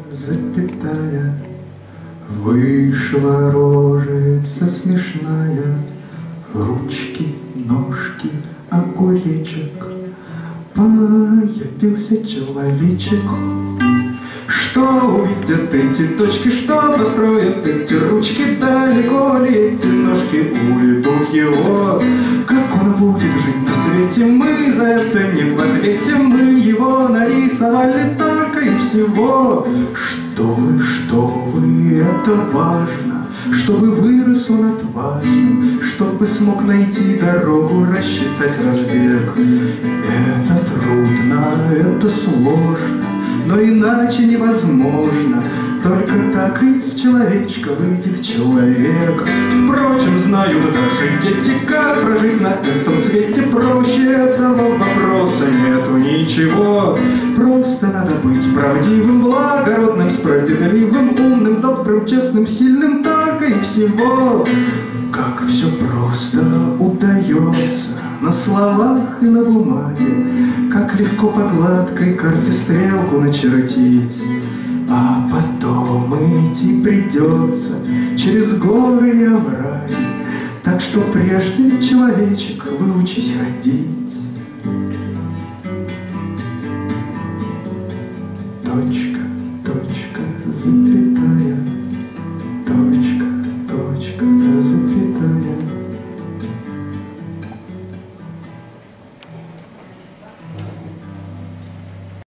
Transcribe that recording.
запятая, вышла рожица смешная, ручки, ножки, огуречек, появился человечек. Что увидят эти точки, что построят эти ручки, далеко ли эти ножки уведут его? Как он будет жить на свете, мы за это не в ответе, мы его нарисовали только и всего. Что вы, это важно, чтобы вырос он отважным, чтобы смог найти дорогу, рассчитать разбег. Это трудно, это сложно, но иначе невозможно. Только так из человечка выйдет человек. Впрочем, знают даже дети, как прожить на этом свете. Проще этого вопроса нету ничего. Просто надо быть правдивым, благородным, справедливым, умным, добрым, честным, сильным, только и всего. Как все просто удается на словах и на бумаге, как легко по гладкой карте стрелку начертить. А потом идти придется через горы и овраги, так что прежде, человечек, выучись ходить. Точка, точка, запятая.